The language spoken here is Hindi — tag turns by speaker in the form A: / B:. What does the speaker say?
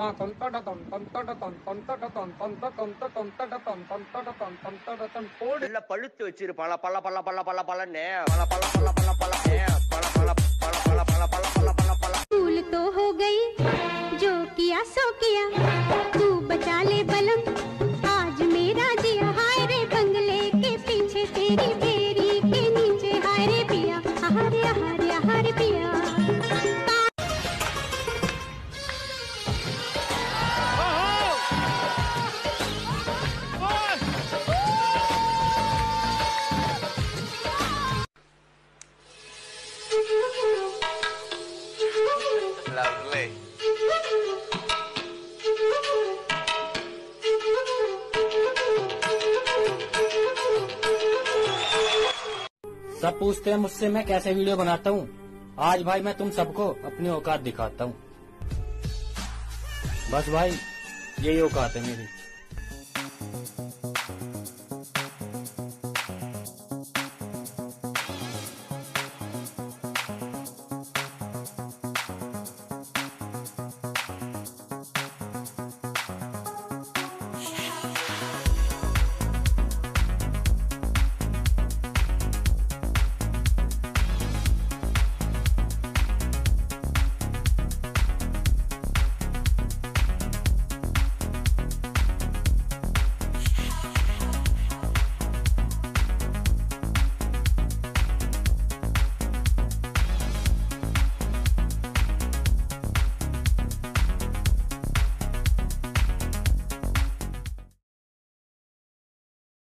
A: பழுத்து வச்சிருப்பான் பல பல பல பல பலன்னு பல பல பல பல பல பல பல பல பல பல பல பல பல பல
B: भूल तो हो गई जो किया सो किया तू बचा ले बलम आज मेरा जिया हाय रे बंगले के पीछे तेरी बेरी के नीचे हाय रे पिया हरे हरे हरे पिया
A: Lovely.
C: सब पूछते हैं मुझसे मैं कैसे वीडियो बनाता हूँ। आज भाई मैं तुम सबको अपनी औकात दिखाता हूँ। बस भाई यही औकात है मेरी।